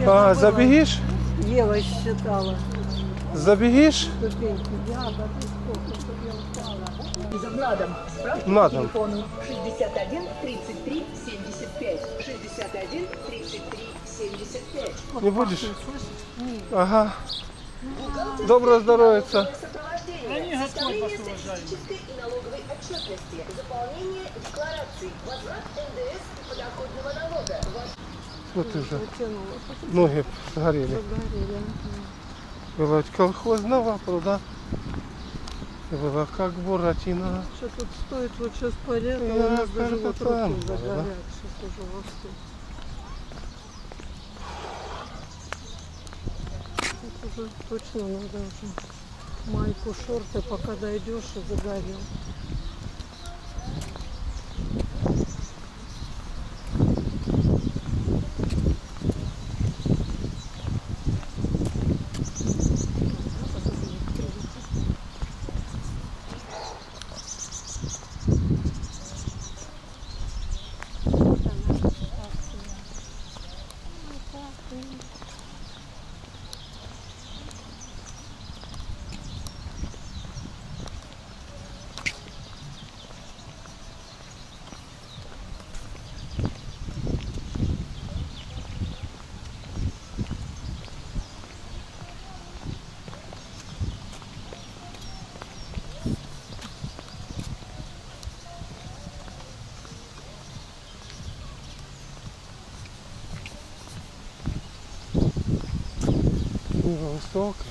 А, забегишь? Ева считала. Забегишь? Ступеньки. Я, да ты сколько, чтоб я устала. На дом. Справки На по дом. телефону 61 33 75. 61 33 75. Не будешь? Слышишь? Ага. Доброго здоровья. Сопровождение. Составление статистической и налоговой отчетности. Заполнение деклараций. Возврат НДС и подоходного налога. Вот уже Затянула. ноги сгорели. Загорели. Было от колхозного пруда. И было как Буратино. Что тут стоит вот сейчас порядок, Я у нас даже вот как-то там руки было, загорят. да? Сейчас уже восток. Тут уже точно надо уже майку, шорты, пока дойдешь и загорел. Высокая.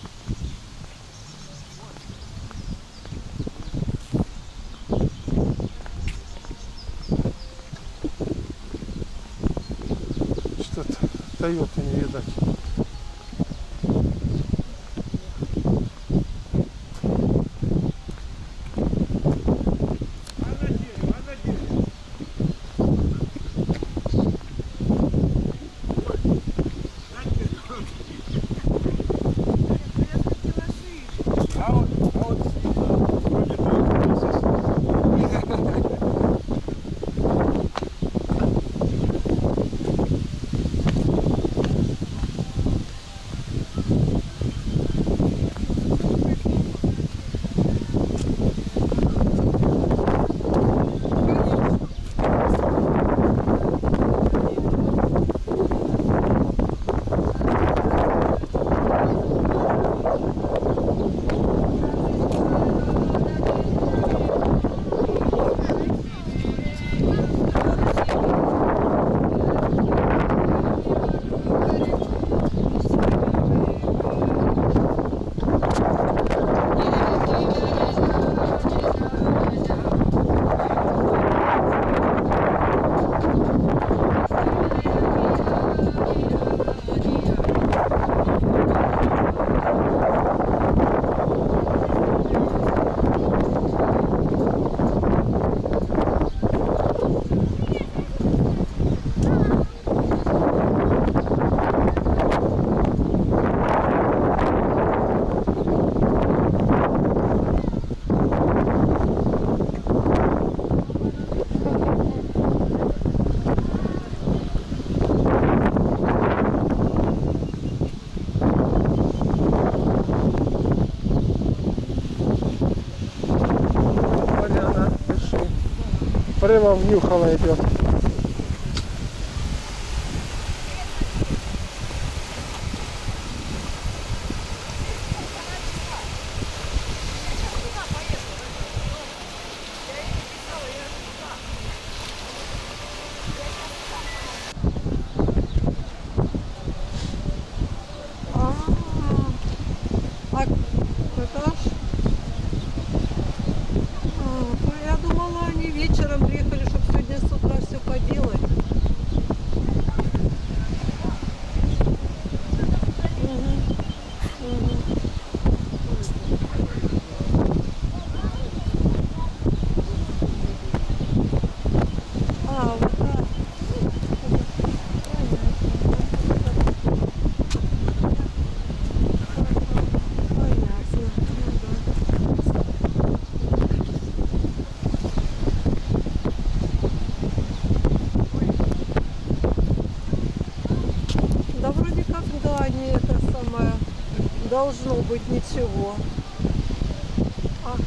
Что-то Тойоты не видать. Прямо в Нюхово идет. Я думала, они вечером приехали, чтобы сегодня с утра все пока не это самое, должно быть ничего. А.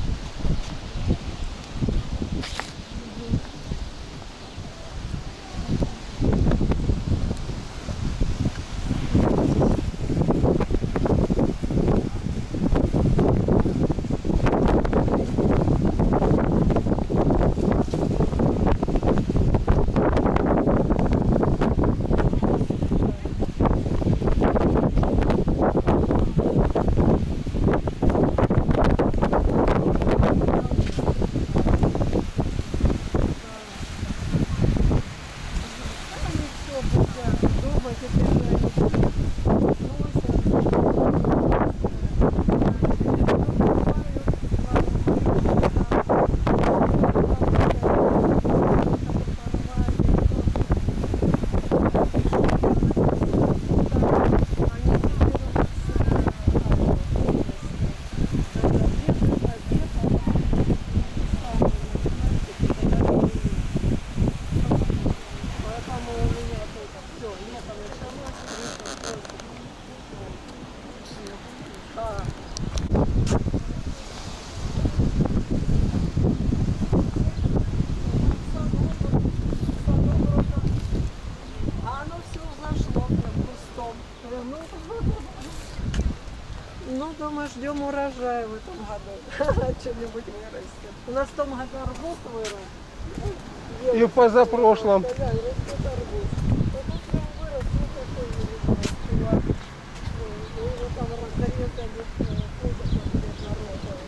Ну, думаю, ждем урожая в этом году. Что-нибудь вырастет. У нас в том году арбуз вырос. И позапрошлом. Да, растет арбуз. Вот прям вырос, ну какой, не знаю, чувак. Его там разрезали, кузов народа.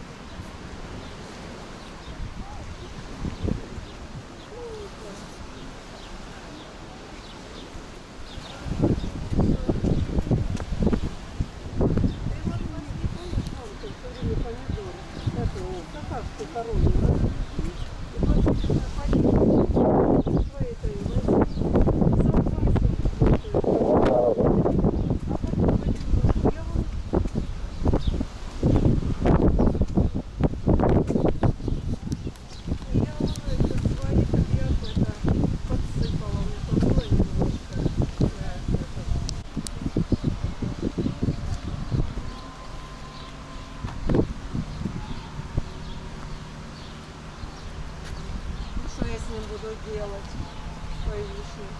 Что я с ним буду делать? Свои вишни.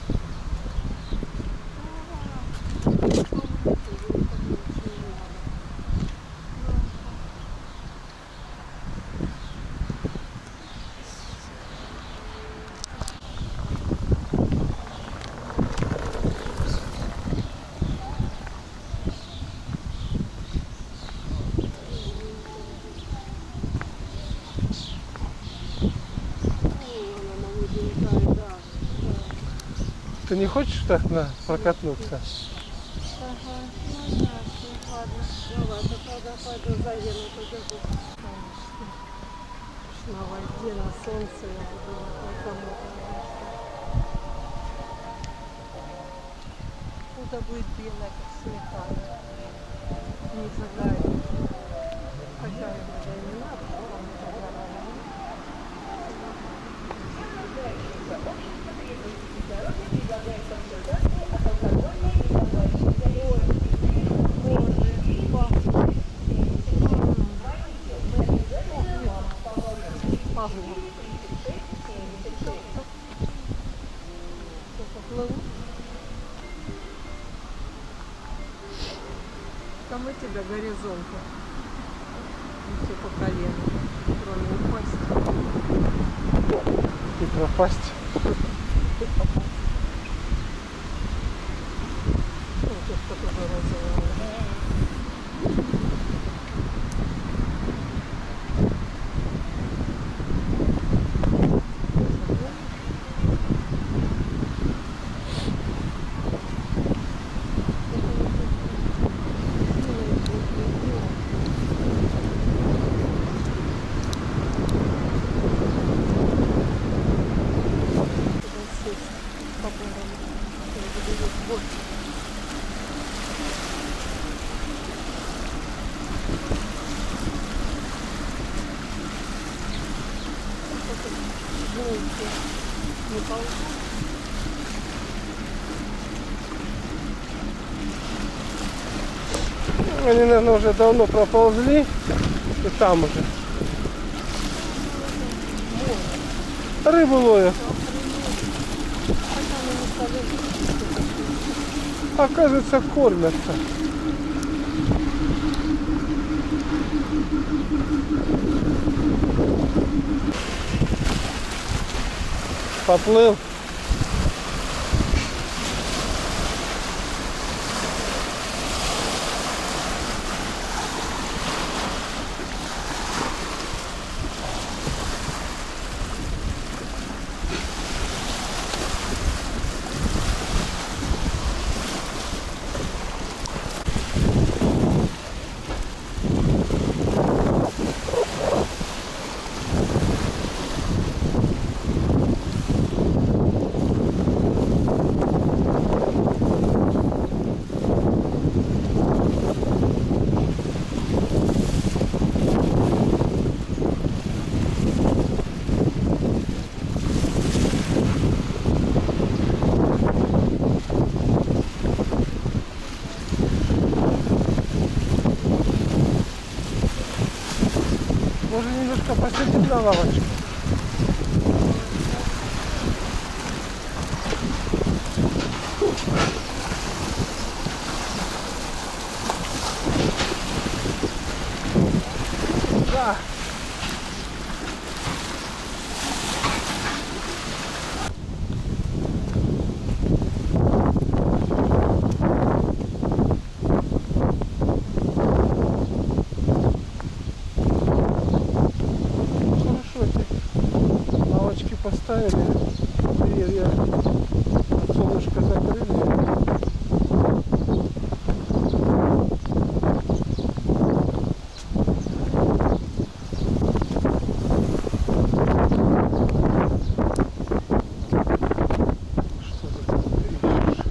Ты не хочешь так прокатнуться? Ага, ну да, ладно. Давай, тогда пойду заеду, побегу. На воде, на солнце я буду никому. Это будет белая, как сметана. Не загорит. Хотя иногда и не надо, чтобы он не загорал. Там у тебя горизонты. Все по колено, кроме упасть. И пропасть. Вот что-то розовое. Не ползу. Они, наверное, уже давно проползли. И там уже. Рыбу ловят. Оказывается, кормятся. Поплыл. Можно немножко посидеть на лавочке. Да. Поставили, деревья от солнышка закрыли. Что ты там ищешь?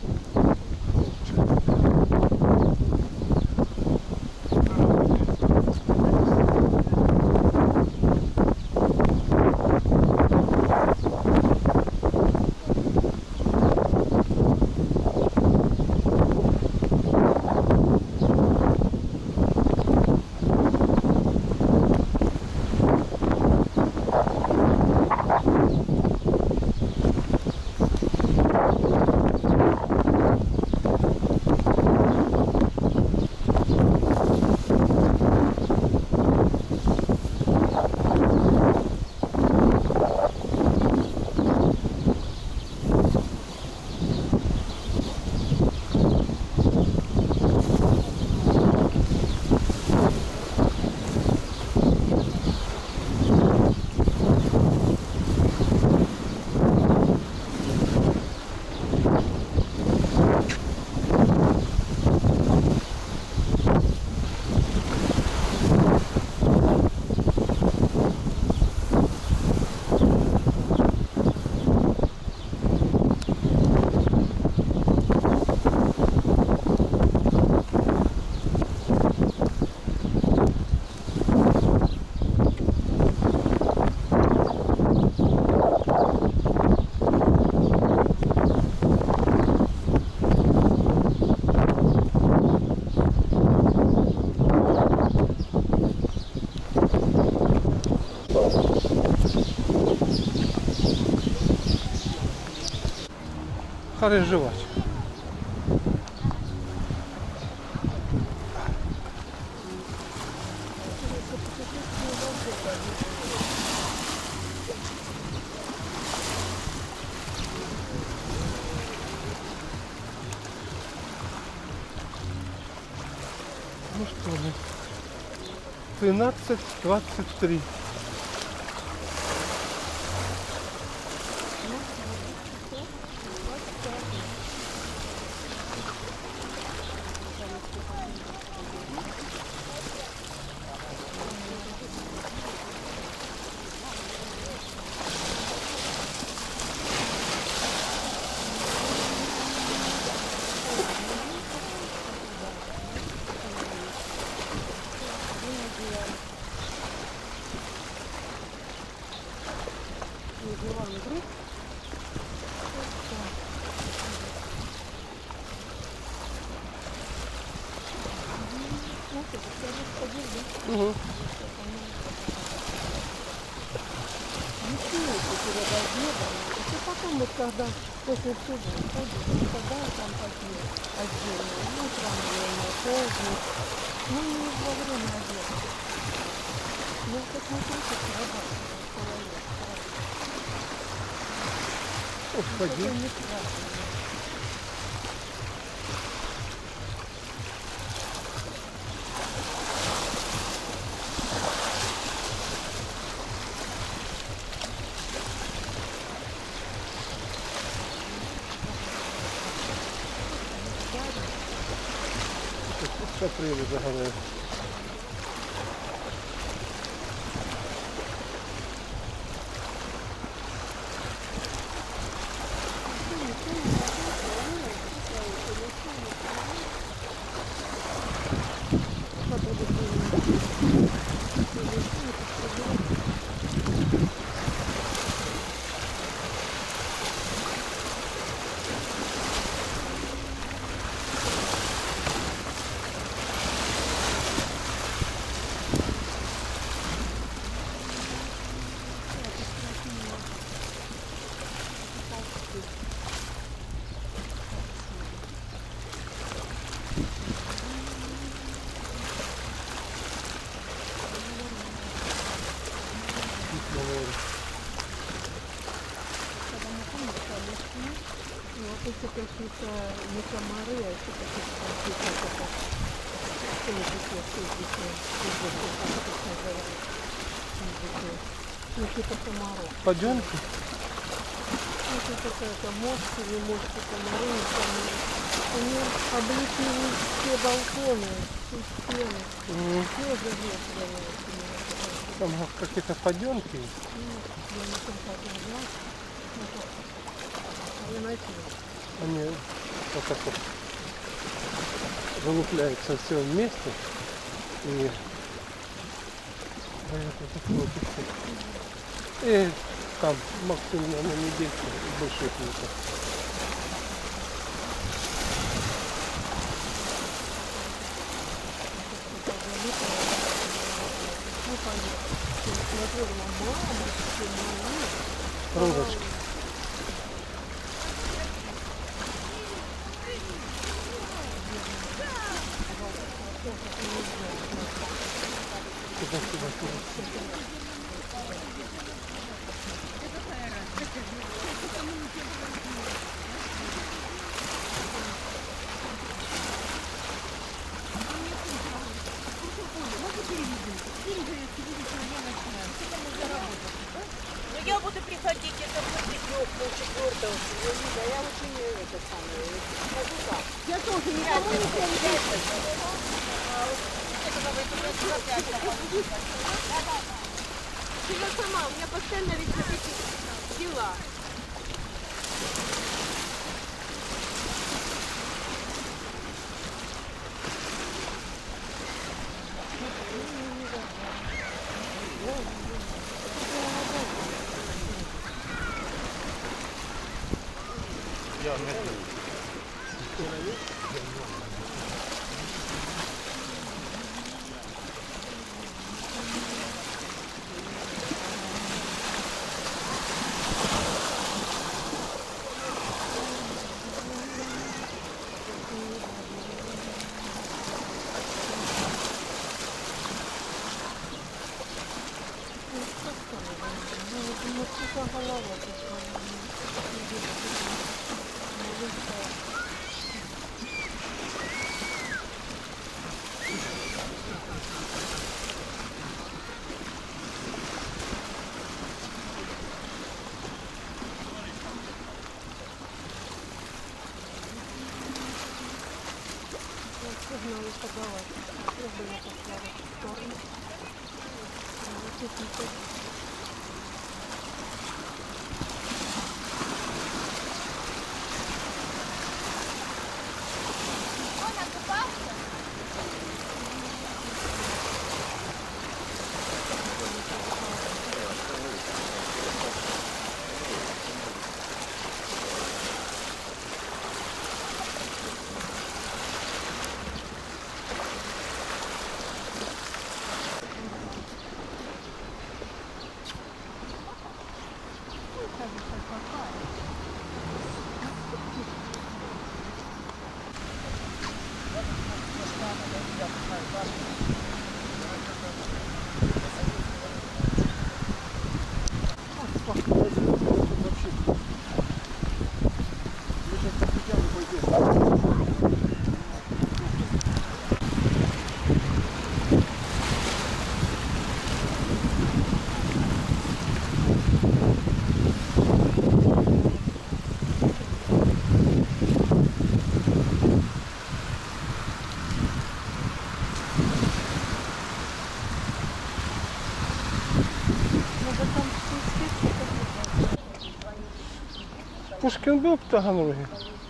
Хорош жевать. Ну что же, 13:23. Угу. Не смейте перед обедом. И потом вот когда после всего уходишь, тогда там такие отдельные. Утром время, поздно. Ну, не во время обеда. Ну, как не хочется срабатывать человек. Господи. Это неправильно. Каприли загорают. Эти какие-то не комары, а эти какие-то ну, типа комаров. Подъемки? Ну, это какая-то мошка, не мошка, комары, не комары. Они облепили все балконы, все стены. Все заветрено. Там какие-то подъемки. Я не знаю, как назвать. Вы начали. Они вот так вот вылупляются все вместе. И там максимум на недельку больше их нет. Розочка. Ну я буду приходить это после 3-4 да, я очень это самое, скажу так. Я тоже никому не помню. Я сама, у меня постоянно ведь вот эти дела. Сигналы подавать. Пробую поставить в сторону. Пушкин был в Таганроге?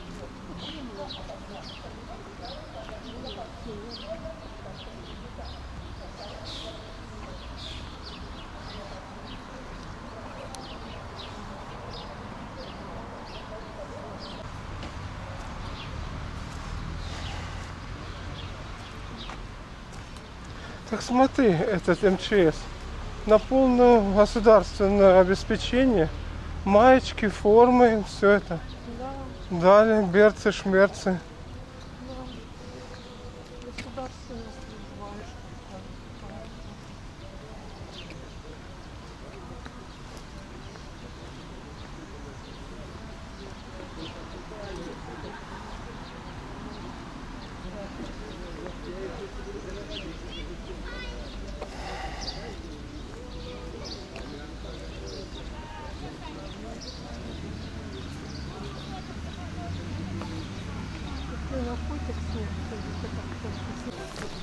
Так смотри, этот МЧС на полное государственное обеспечение, маечки, формы, все это. Да, Дали, берцы, шмерцы. да. Государственная служба. Наркотик, это как-то